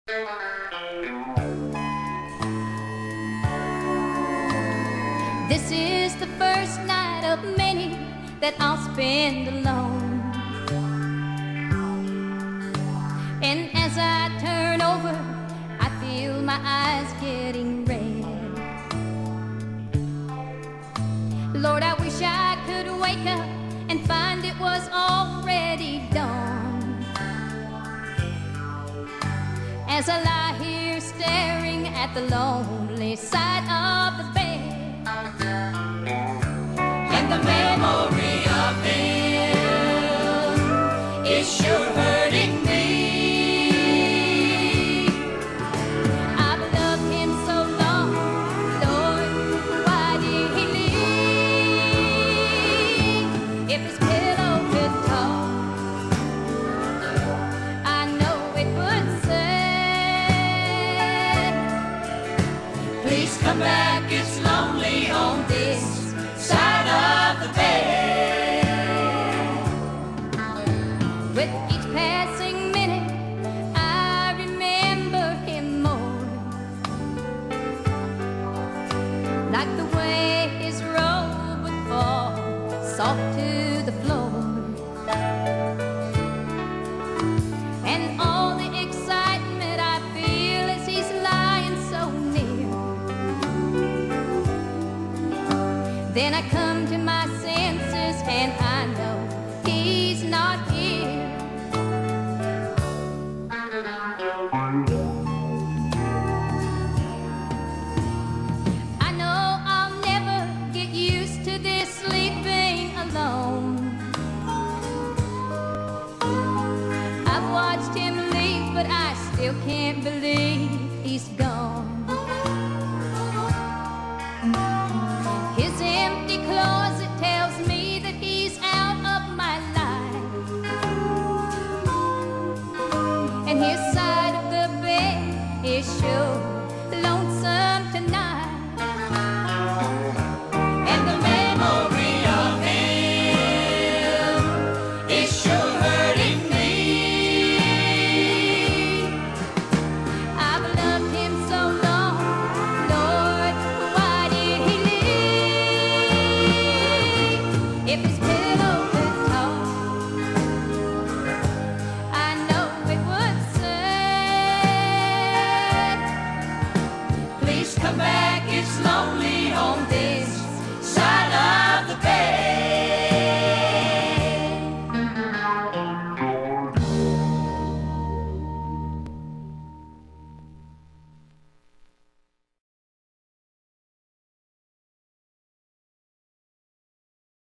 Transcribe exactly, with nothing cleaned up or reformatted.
This is the first night of many that I'll spend alone. And as I turn over, I feel my eyes getting red. Lord, I wish I could wake up and find it was already dawn. As I lie here staring at the lonely side of the bed, and the memory of him is sure hurting me. I've loved him so long, Lord, why did he leave? If his pillow could talk, I know it would say, please come back, it's lonely on this side of the bed. With each passing minute, I remember him more, like the way his robe would fall soft to the floor, and all the excitement I feel as he's lying so near. Then I come to my senses and I know he's not here. I know I'll never get used to this sleeping alone. I've watched him leave, but I still can't believe he's gone. His empty closet tells me that he's out of my life, and his side of the bed is sure lonesome tonight. And the memory of him is sure hurting me. I've loved him so long, Lord, why did he leave? If his pillow could talk, I know it would say, please come back, it's lonely